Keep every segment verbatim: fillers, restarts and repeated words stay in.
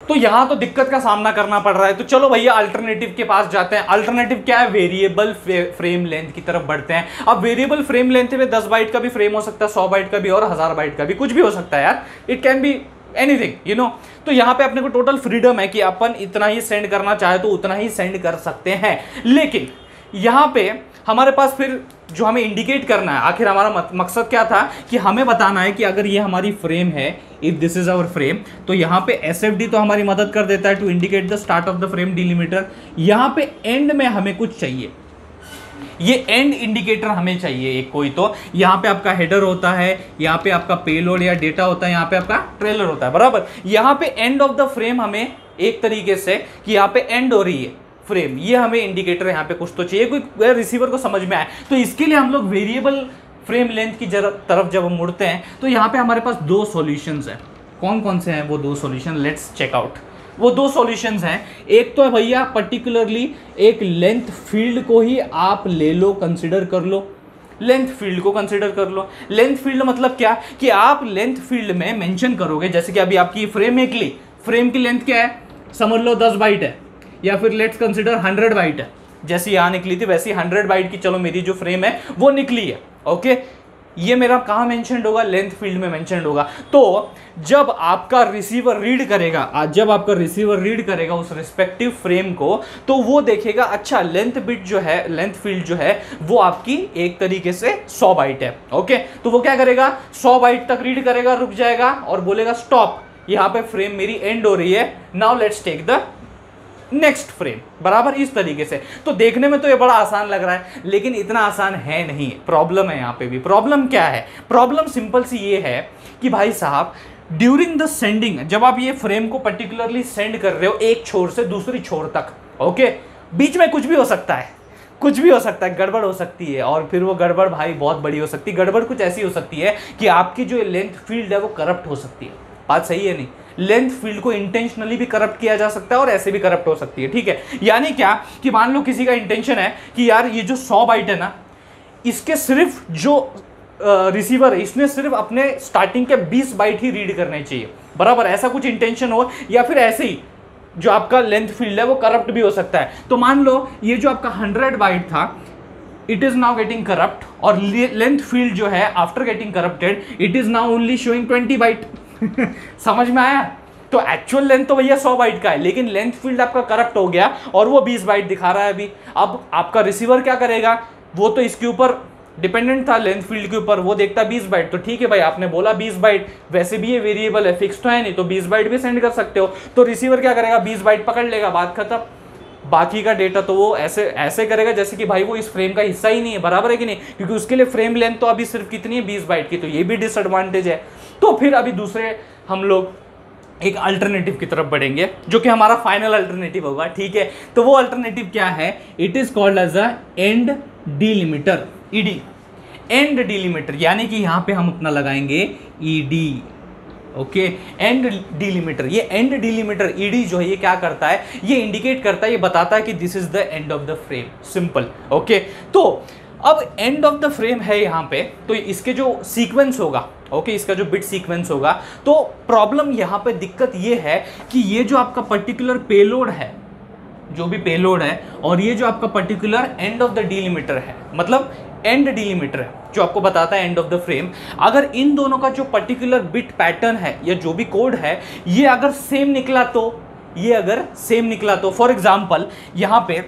तो यहां तो दिक्कत का सामना करना पड़ रहा है। तो चलो भैया अल्टरनेटिव के पास जाते हैं। अल्टरनेटिव क्या है? वेरिएबल फ्रेम लेंथ की तरफ बढ़ते हैं। अब वेरिएबल फ्रेम लेंथ में दस बाइट का भी फ्रेम हो सकता है, सौ बाइट का भी और हजार बाइट का भी, कुछ भी हो सकता है यार, it can be anything you know. तो यहाँ पे अपने को टोटल फ्रीडम है कि अपन इतना ही सेंड करना चाहे तो उतना ही सेंड कर सकते हैं। लेकिन यहाँ पे हमारे पास फिर जो हमें इंडिकेट करना है, आखिर हमारा मकसद क्या था कि हमें बताना है कि अगर ये हमारी फ्रेम है, if this is our frame, तो यहाँ पे एस एफ डी तो हमारी मदद कर देता है to indicate the start of the frame delimiter. यहाँ पे एंड में हमें कुछ चाहिए, ये एंड इंडिकेटर हमें चाहिए एक कोई। तो यहाँ पे आपका हेडर होता है, यहाँ पे आपका पेलोड या डेटा होता है, यहाँ पे आपका ट्रेलर होता है, बराबर। यहाँ पे एंड ऑफ द फ्रेम हमें एक तरीके से कि यहाँ पे एंड हो रही है फ्रेम, ये हमें इंडिकेटर यहाँ पे कुछ तो चाहिए, कोई रिसीवर को समझ में आए। तो इसके लिए हम लोग वेरिएबल फ्रेम लेंथ की तरफ जब हम मुड़ते हैं तो यहाँ पे हमारे पास दो सॉल्यूशंस हैं। कौन कौन से हैं वो दो सॉल्यूशन? Let's check out. वो दो सॉल्यूशंस हैं, एक तो है भैया पर्टिकुलरली एक लेंथ फील्ड को ही आप ले लो, कंसिडर कर लो, लेंथ फील्ड को कंसिडर कर लो। लेंथ फील्ड मतलब क्या कि आप लेंथ फील्ड में मेंशन करोगे, जैसे कि अभी आपकी फ्रेम एक ली, फ्रेम की लेंथ क्या है समझ लो दस बाइट है, या फिर लेट्स कंसिडर हंड्रेड बाइट है, जैसी यहाँ निकली थी वैसी हंड्रेड बाइट की चलो मेरी जो फ्रेम है वो निकली है। ओके, ये मेरा कहाँ मेंशन्ड होगा? लेंथ फील्ड में मेंशन्ड होगा। तो जब आपका रिसीवर रीड करेगा, जब आपका रिसीवर रीड करेगा उस रिस्पेक्टिव फ्रेम को, तो वो देखेगा अच्छा लेंथ बिट जो है, लेंथ फील्ड जो है वो आपकी एक तरीके से सौ बाइट है। ओके, तो वो क्या करेगा? सौ बाइट तक रीड करेगा, रुक जाएगा और बोलेगा स्टॉप, यहाँ पे फ्रेम मेरी एंड हो रही है, now let's take the next frame, बराबर इस तरीके से। तो देखने में तो ये बड़ा आसान लग रहा है, लेकिन इतना आसान है नहीं। प्रॉब्लम है यहाँ पे भी। प्रॉब्लम क्या है? प्रॉब्लम सिंपल सी ये है कि भाई साहब ड्यूरिंग द सेंडिंग, जब आप ये फ्रेम को पर्टिकुलरली सेंड कर रहे हो एक छोर से दूसरी छोर तक, ओके, बीच में कुछ भी हो सकता है, कुछ भी हो सकता है, गड़बड़ हो सकती है, और फिर वो गड़बड़ भाई बहुत बड़ी हो सकती है। गड़बड़ कुछ ऐसी हो सकती है कि आपकी जो लेंथ फील्ड है वो करप्ट हो सकती है। बात सही है नहीं? लेंथ फील्ड को इंटेंशनली भी करप्ट किया जा सकता है और ऐसे भी करप्ट हो सकती है, ठीक है। यानी क्या कि मान लो किसी का इंटेंशन है कि यार ये जो सौ बाइट है ना, इसके सिर्फ जो रिसीवर है इसने सिर्फ अपने स्टार्टिंग के बीस बाइट ही रीड करने चाहिए, बराबर, ऐसा कुछ इंटेंशन हो, या फिर ऐसे ही जो आपका लेंथ फील्ड है वो करप्ट भी हो सकता है। तो मान लो ये जो आपका हंड्रेड बाइट था, it is now getting corrupt, और लेंथ फील्ड जो है after getting corrupted it is now only showing twenty byte. समझ में आया? तो एक्चुअल लेंथ तो भैया सौ बाइट का है, लेकिन लेंथ फील्ड आपका करप्ट हो गया और वो बीस बाइट दिखा रहा है अभी। अब आपका रिसीवर क्या करेगा? वो तो इसके ऊपर डिपेंडेंट था, लेंथ फील्ड के ऊपर, वो देखता बीस बाइट, तो ठीक है भाई आपने बोला बीस बाइट, वैसे भी ये वेरिएबल है, फिक्स तो है नहीं, तो बीस बाइट भी सेंड कर सकते हो। तो रिसीवर क्या करेगा? बीस बाइट पकड़ लेगा, बात खत्म। बाकी का डेटा तो वो ऐसे ऐसे करेगा जैसे कि भाई वो इस फ्रेम का हिस्सा ही नहीं है, बराबर है कि नहीं? क्योंकि उसके लिए फ्रेम लेंथ तो अभी सिर्फ कितनी है? बीस बाइट की, तो ये भी डिसएडवांटेज है। तो फिर अभी दूसरे हम लोग एक अल्टरनेटिव की तरफ बढ़ेंगे, जो कि हमारा फाइनल अल्टरनेटिव होगा, ठीक है। तो वो अल्टरनेटिव क्या है? It is called as a end delimiter, ED, end delimiter, यानी कि यहां पे हम अपना लगाएंगे ईडी। Okay, end delimiter. ये एंड डिलिमीटर ईडी जो है ये क्या करता है? ये इंडिकेट करता है, ये बताता है कि this is the end of the frame, simple. Okay, तो अब एंड ऑफ द फ्रेम है यहाँ पे, तो इसके जो सीक्वेंस होगा, ओके okay, इसका जो बिट सीक्वेंस होगा, तो प्रॉब्लम यहाँ पे दिक्कत ये है कि ये जो आपका पर्टिकुलर पेलोड है, जो भी पेलोड है, और ये जो आपका particular end of the delimiter है, मतलब एंड डिलिमीटर है जो आपको बताता है एंड ऑफ द फ्रेम, अगर इन दोनों का जो पर्टिकुलर बिट पैटर्न है या जो भी कोड है ये अगर सेम निकला, तो ये अगर सेम निकला तो फॉर एग्जांपल यहाँ पे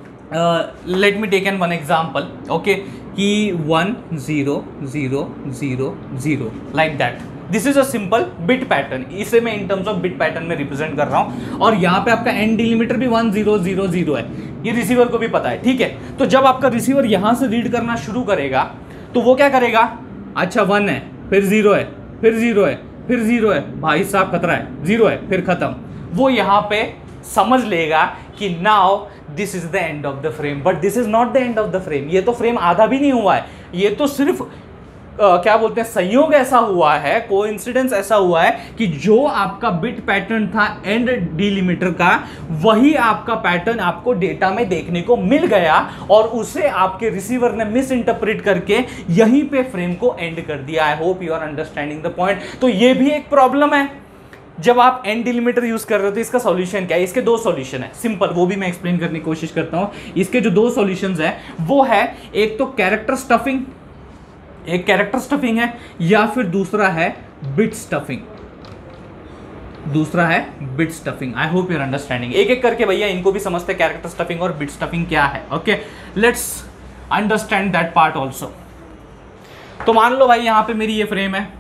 let me take an one example, okay, कि one zero zero zero zero like that, this is a simple bit pattern, इसे मैं in terms of bit pattern में रिप्रेजेंट कर रहा हूं, और यहाँ पे आपका एंड डिलिमीटर भी वन जीरो जीरो जीरो है, ये रिसीवर को भी पता है, ठीक है। तो जब आपका रिसीवर यहाँ से रीड करना शुरू करेगा तो वो क्या करेगा? अच्छा वन है, फिर जीरो है, फिर जीरो है, फिर जीरो है, भाई साहब खतरा है, जीरो है, फिर खत्म। वो यहाँ पे समझ लेगा कि now this is the end of the frame, but this is not the end of the frame. ये तो फ्रेम आधा भी नहीं हुआ है, ये तो सिर्फ Uh, क्या बोलते हैं, संयोग ऐसा हुआ है, कोइंसिडेंस ऐसा हुआ है कि जो आपका बिट पैटर्न था एंड डिलिमीटर का, वही आपका पैटर्न आपको डेटा में देखने को मिल गया, और उसे आपके रिसीवर ने मिस इंटरप्रेट करके यहीं पे फ्रेम को एंड कर दिया। I hope you are understanding the point. तो ये भी एक प्रॉब्लम है, जब आप एन डिलीमीटर यूज कर रहे हो तो इसका सॉल्यूशन क्या है? इसके दो सॉल्यूशन है, सिंपल, वो भी मैं एक्सप्लेन करने की कोशिश करता हूं। इसके जो दो सॉल्यूशंस है वो है, एक तो कैरेक्टर स्टफिंग, एक कैरेक्टर स्टफिंग है, या फिर दूसरा है बिट स्टफिंग, दूसरा है bit stuffing. I hope you're understanding. एक एक करके भैया इनको भी समझते, कैरेक्टर स्टफिंग और बिट स्टफिंग क्या है। Okay, let's understand that part also. तो मान लो भाई यहां पे मेरी ये फ्रेम है।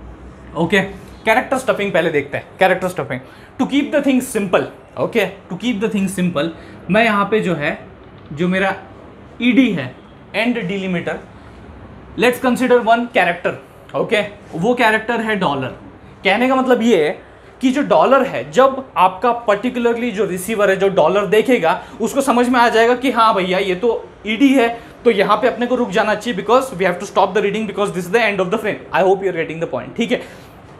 ओके, कैरेक्टर स्टफिंग पहले देखते हैं। Character stuffing, to keep the thing simple, okay, to keep the thing simple, मैं यहां पे जो है, जो मेरा ईडी है, end delimiter, let's consider one character. Okay, वो कैरेक्टर है डॉलर। कहने का मतलब ये है कि जो डॉलर है, जब आपका पर्टिकुलरली जो रिसीवर है जो डॉलर देखेगा, उसको समझ में आ जाएगा कि हाँ भैया ये तो ईडी है, तो यहाँ पे अपने को रुक जाना चाहिए, because we have to stop the reading because this is the end of the frame. I hope you are getting the point. ठीक है,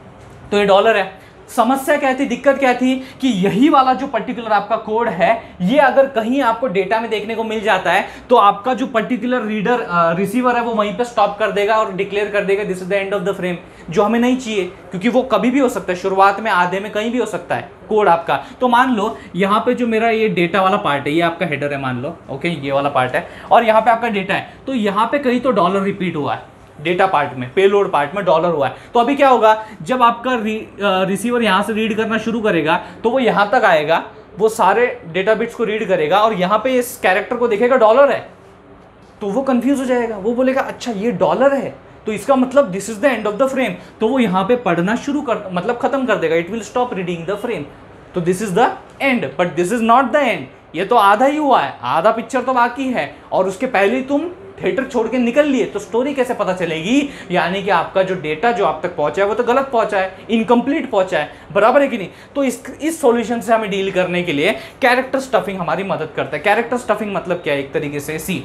तो ये डॉलर है। समस्या क्या थी, दिक्कत क्या थी कि यही वाला जो पर्टिकुलर आपका कोड है, ये अगर कहीं आपको डेटा में देखने को मिल जाता है तो आपका जो पर्टिकुलर रीडर रिसीवर है वो वहीं पे स्टॉप कर देगा और डिक्लेयर कर देगा this is the end of the frame, जो हमें नहीं चाहिए, क्योंकि वो कभी भी हो सकता है, शुरुआत में, आधे में, कहीं भी हो सकता है कोड आपका। तो मान लो यहाँ पे जो मेरा ये डेटा वाला पार्ट है, ये आपका हेडर है मान लो, ओके, ये वाला पार्ट है, और यहाँ पे आपका डेटा है, तो यहाँ पे कहीं तो डॉलर रिपीट हुआ है, डेटा पार्ट में, पेलोड पार्ट में डॉलर हुआ है। तो अभी क्या होगा, जब आपका री, रिसीवर यहां से रीड करना शुरू करेगा तो वो यहां तक आएगा, वो सारे डेटा बिट्स को रीड करेगा और यहां पे इस कैरेक्टर को देखेगा डॉलर है, तो वो कंफ्यूज हो जाएगा, वो बोलेगा अच्छा ये डॉलर है तो इसका मतलब this is the end of the frame, तो वो यहां पे पढ़ना शुरू कर, मतलब खत्म कर देगा, it will stop reading the frame, तो this is the end, but this is not the end, ये तो आधा ही हुआ है, आधा पिक्चर तो बाकी है, और उसके पहले ही तुम थिएटर छोड़ के निकल लिए, तो स्टोरी कैसे पता चलेगी? यानी कि आपका जो डेटा जो आप तक पहुंचा है वो तो गलत पहुंचा है, इनकम्प्लीट पहुंचा है, बराबर है कि नहीं? तो इस इस सॉल्यूशन से हमें डील करने के लिए कैरेक्टर स्टफिंग हमारी मदद करता है। कैरेक्टर स्टफिंग मतलब क्या है? एक तरीके से सी,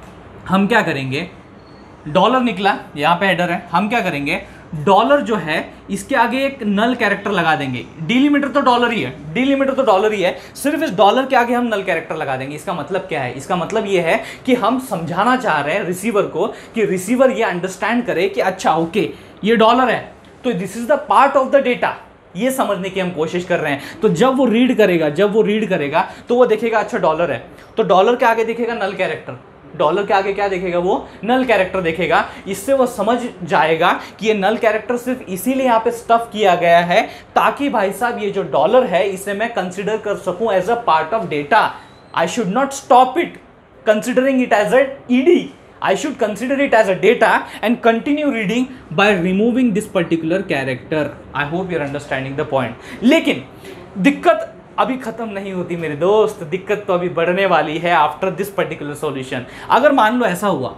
हम क्या करेंगे, डॉलर निकला, यहाँ पे हेडर है, हम क्या करेंगे, डॉलर जो है इसके आगे एक नल कैरेक्टर लगा देंगे। डिलीमीटर तो डॉलर ही है, डिलीमीटर तो डॉलर ही है, सिर्फ इस डॉलर के आगे हम नल कैरेक्टर लगा देंगे। इसका मतलब क्या है? इसका मतलब ये है कि हम समझाना चाह रहे हैं रिसीवर को कि रिसीवर ये अंडरस्टैंड करे कि अच्छा ओके ये डॉलर है, तो this is the part of the data, ये समझने की हम कोशिश कर रहे हैं। तो जब वो रीड करेगा, जब वो रीड करेगा तो वो देखेगा अच्छा डॉलर है, तो डॉलर के आगे देखेगा नल कैरेक्टर, डॉलर के आगे क्या देखेगा? वो नल कैरेक्टर देखेगा। इससे वो समझ जाएगा कि ये नल कैरेक्टर सिर्फ इसीलिए यहाँ पे स्टफ किया गया है ताकि भाई साहब ये जो डॉलर है इसे मैं कंसिडर कर सकूं as a part of data. I should not stop it considering it as a ED, I should consider it as a data and continue reading by removing this particular character. I hope you're understanding the point. लेकिन दिक्कत अभी खत्म नहीं होती मेरे दोस्त, दिक्कत तो अभी बढ़ने वाली है आफ्टर दिस पर्टिकुलर सॉल्यूशन। अगर मान लो ऐसा हुआ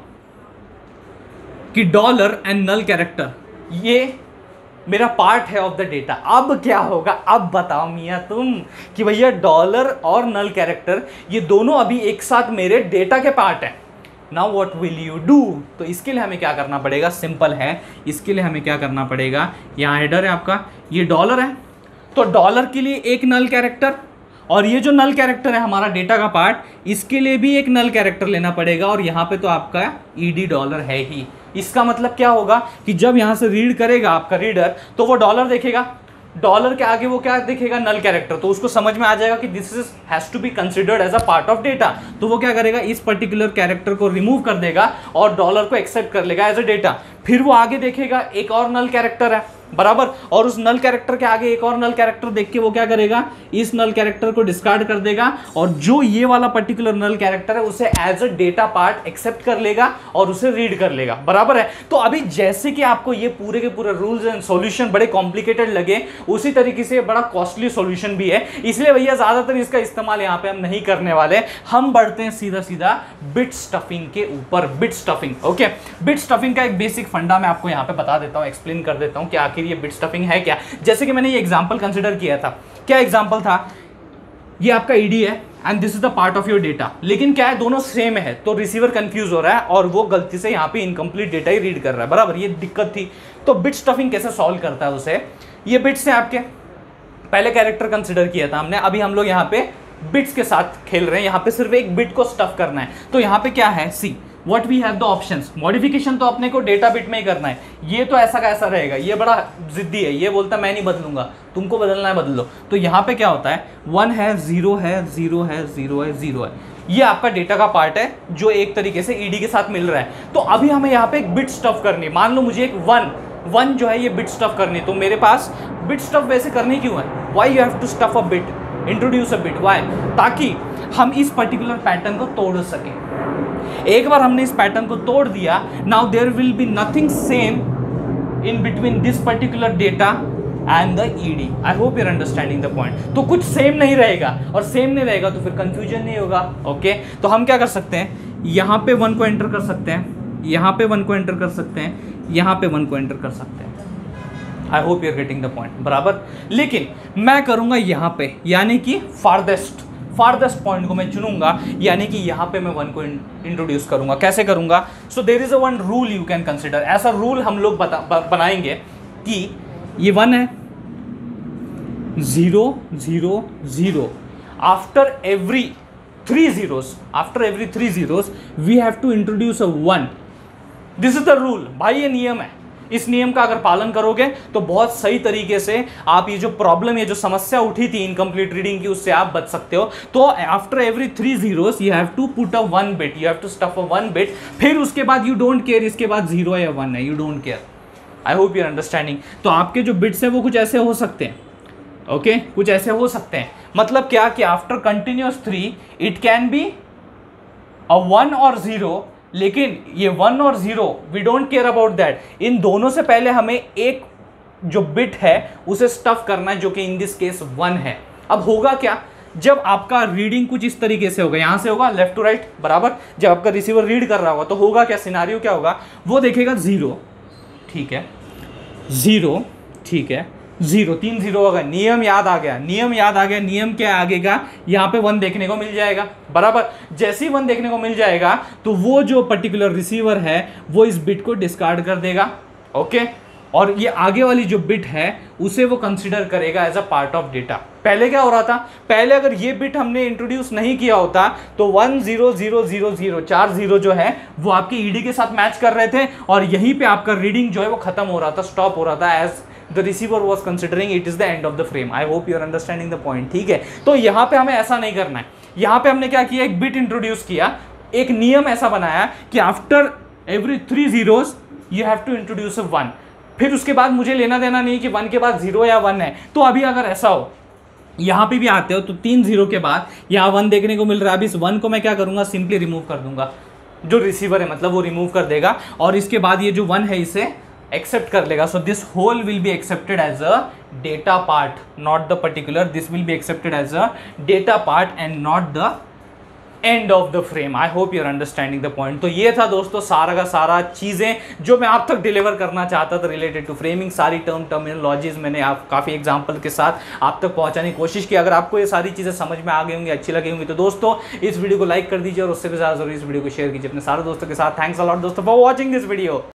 कि डॉलर एंड नल कैरेक्टर ये मेरा पार्ट है ऑफ द डेटा, अब क्या होगा? अब बताओ मियाँ तुम कि भैया डॉलर और नल कैरेक्टर ये दोनों अभी एक साथ मेरे डेटा के पार्ट हैं। Now what will you do? तो इसके लिए हमें क्या करना पड़ेगा? सिंपल है, इसके लिए हमें क्या करना पड़ेगा, यहाँ हेडर है आपका, ये डॉलर है, तो डॉलर के लिए एक नल कैरेक्टर, और ये जो नल कैरेक्टर है हमारा डेटा का पार्ट, इसके लिए भी एक नल कैरेक्टर लेना पड़ेगा, और यहाँ पे तो आपका ईडी डॉलर है ही। इसका मतलब क्या होगा कि जब यहाँ से रीड करेगा आपका रीडर तो वो डॉलर देखेगा, डॉलर के आगे वो क्या देखेगा? नल कैरेक्टर, तो उसको समझ में आ जाएगा कि this is has to be considered as a part of data. तो वो क्या करेगा? इस पर्टिकुलर कैरेक्टर को रिमूव कर देगा और डॉलर को एक्सेप्ट कर लेगा एज अ डेटा। फिर वो आगे देखेगा एक और नल कैरेक्टर है, बराबर, और उस नल कैरेक्टर के आगे एक और नल कैरेक्टर देख के वो क्या करेगा? इस नल कैरेक्टर को डिस्कार्ड कर देगा और जो ये वाला पर्टिकुलर नल कैरेक्टर है उसे as a data part accept कर लेगा और उसे रीड कर लेगा, बराबर है। तो अभी जैसे कि आपको ये पूरे के पूरे रूल्स एंड सॉल्यूशन बड़े कॉम्प्लिकेटेड लगे, उसी तरीके से बड़ा कॉस्टली सॉल्यूशन भी है, इसलिए भैया ज्यादातर इसका इस्तेमाल यहाँ पे हम नहीं करने वाले। हम बढ़ते हैं सीधा सीधा बिट स्टफिंग के ऊपर। Bit stuffing, okay, bit stuffing का एक बेसिक फंडा मैं आपको यहाँ पे बता देता हूँ, एक्सप्लेन कर देता हूँ कि आखिर ये बिट स्टफिंग है क्या। जैसे कि मैंने ये एग्जांपल कंसीडर किया था, क्या एग्जांपल था? ये आपका ईडी है and this is the part of your data, लेकिन क्या है, दोनों सेम है, तो रिसीवर कंफ्यूज हो रहा है और वो गलती से यहाँ पे इनकम्प्लीट डेटा ही रीड कर रहा है, बराबर, ये दिक्कत थी। तो बिट स्टफिंग कैसे सॉल्व करता है उसे? ये बिट्स हैं आपके, पहले कैरेक्टर कंसिडर किया था हमने, अभी हम लोग यहाँ पे बिट्स के साथ खेल रहे हैं, यहाँ पे सिर्फ एक बिट को स्टफ करना है। तो यहाँ पे क्या है? See, what we have the options. Modification तो अपने को डेटा बिट में ही करना है। ये तो ऐसा का ऐसा रहेगा, ये बड़ा जिद्दी है, ये बोलता है मैं नहीं बदलूंगा, तुमको बदलना है बदल लो। तो यहाँ पे क्या होता है, वन है, जीरो है, जीरो है, जीरो है, जीरो है, ये आपका डेटा का पार्ट है जो एक तरीके से ईडी के साथ मिल रहा है। तो अभी हमें यहाँ पे एक बिट स्टफ करनी है। मान लो मुझे एक वन वन जो है ये बिट स्टफ करनी है, तो मेरे पास बिट स्टफ वैसे करनी क्यों है, why you have to stuff a bit, introduce a bit, why, ताकि हम इस पर्टिकुलर पैटर्न को तोड़ सकें। एक बार हमने इस पैटर्न को तोड़ दिया, now there will be nothing same in between this particular data and the ED. I hope you're understanding the point. तो कुछ सेम नहीं रहेगा, और सेम नहीं रहेगा तो फिर कंफ्यूजन नहीं होगा। Okay okay? तो हम क्या कर सकते हैं, यहाँ पे वन को एंटर कर सकते हैं, यहाँ पे वन को एंटर कर सकते हैं, यहाँ पे वन को एंटर कर सकते हैं। I hope you're getting the point, बराबर। लेकिन मैं करूंगा यहाँ पे, यानी कि फारदेस्ट फारदेस्ट पॉइंट को मैं चुनूंगा, यानी कि यहाँ पे मैं वन को इंट्रोड्यूस करूंगा। कैसे करूंगा, so there is a one rule you can consider. ऐसा रूल हम लोग बता बनाएंगे कि ये वन है, zero zero zero, after every three zeros after every three zeros we have to introduce a one. This is the rule भाई, ये नियम है। इस नियम का अगर पालन करोगे तो बहुत सही तरीके से आप ये जो प्रॉब्लम, ये जो समस्या उठी थी इनकम्प्लीट रीडिंग की, उससे आप बच सकते हो। तो after every three zeros you have to put a one bit, you have to stuff a one bit. फिर उसके बाद यू डोंट केयर इसके बाद जीरो है या वन है, you don't care. I hope you're understanding. तो आपके जो बिट्स हैं वो कुछ ऐसे हो सकते हैं, ओके okay? कुछ ऐसे हो सकते हैं। मतलब क्या कि after continuous three it can be a one और जीरो, लेकिन ये वन और zero we don't care about that. इन दोनों से पहले हमें एक जो बिट है उसे स्टफ करना है, जो कि इन दिस केस वन है। अब होगा क्या, जब आपका रीडिंग कुछ इस तरीके से होगा, यहां से होगा लेफ्ट टू राइट, बराबर। जब आपका रिसीवर रीड कर रहा होगा तो होगा क्या, सिनारियो क्या होगा, वो देखेगा जीरो, ठीक है, जीरो, ठीक है, जीरो, तीन जीरो होगा। नियम याद आ गया, नियम याद आ गया। नियम क्या आगेगा, यहाँ पे वन देखने को मिल जाएगा, बराबर। जैसे ही वन देखने को मिल जाएगा तो वो जो पर्टिकुलर रिसीवर है वो इस बिट को डिस्कार्ड कर देगा, ओके। और ये आगे वाली जो बिट है उसे वो कंसिडर करेगा as a part of data. पहले क्या हो रहा था, पहले अगर ये बिट हमने इंट्रोड्यूस नहीं किया होता तो one zero zero zero zero, चार जीरो जो है वो आपके ईडी के साथ मैच कर रहे थे, और यहीं पे आपका रीडिंग जो है वो खत्म हो रहा था, स्टॉप हो रहा था, as the receiver was considering it is the end of the frame. I hope you are understanding the point, ठीक है। तो यहाँ पे हमें ऐसा नहीं करना है। यहाँ पे हमने क्या किया, एक बिट इंट्रोड्यूस किया, एक नियम ऐसा बनाया कि after every three zeros you have to introduce a one. फिर उसके बाद मुझे लेना देना नहीं कि वन के बाद जीरो या वन है। तो अभी अगर ऐसा हो, यहाँ पे भी आते हो तो तीन जीरो के बाद यहाँ वन देखने को मिल रहा है, अभी इस वन को मैं क्या करूँगा, सिंपली रिमूव कर दूंगा। जो रिसीवर है मतलब वो रिमूव कर देगा, और इसके बाद ये जो वन है इसे एक्सेप्ट कर लेगा। So this whole will be accepted as a data part, not the particular, this will be accepted as a data part and not the end of the frame. I hope you're understanding the point. तो ये था दोस्तों सारा का सारा चीज़ें जो मैं आप तक डिलीवर करना चाहता था रिलेटेड टू फ्रेमिंग। सारी टर्म टर्मिनोलॉजीज मैंने आप काफ़ी एग्जांपल के साथ आप तक पहुंचाने की कोशिश की। अगर आपको ये सारी चीज़ें समझ में आ गई होंगी, अच्छी लगी होंगी, तो दोस्तों इस वीडियो को लाइक कर दीजिए, और उससे भी ज़्यादा जरूरी इस वीडियो को शेयर कीजिए अपने सारे दोस्तों के साथ। थैंक्स अ लॉट दोस्तों फॉर वॉचिंग दिस वीडियो।